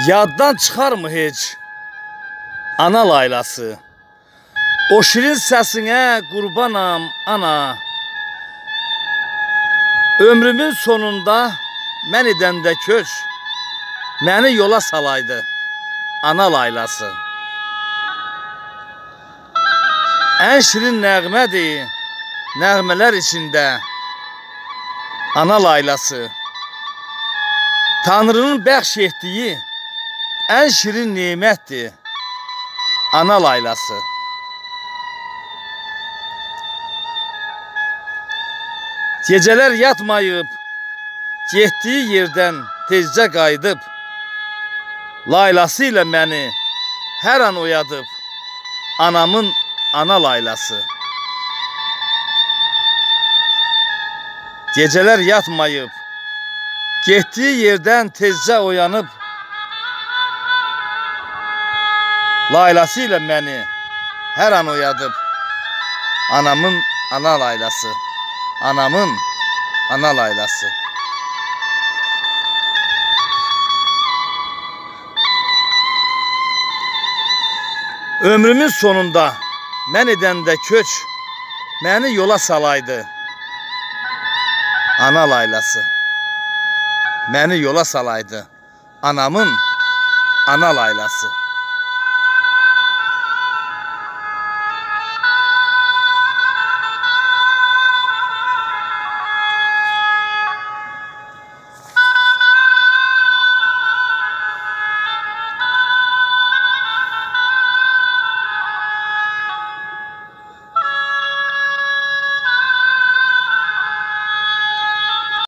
Yaddan çıxar mı heç ana laylası? O şirin səsinə qurbanam ana. Ömrümün sonunda mən edəndə köç, məni yola salaydı ana laylası. Ən şirin nəğmədir nəğmələr içində ana laylası. Tanrının bəxş etdiyi ən şirin nemətdir ana laylası. Gecələr yatmayıb, getdiyi yerdən tezcə qayıdıb, laylası ilə məni hər an oyadıb, anamın ana laylası. Gecələr yatmayıb, getdiyi yerdən tezcə oyanıb, laylası ilə məni hər an oyadıb, anamın ana laylası. Anamın ana laylası. Ömrümün sonunda mən edəndə köç, məni yola salaydı ana laylası. Məni yola salaydı anamın ana laylası.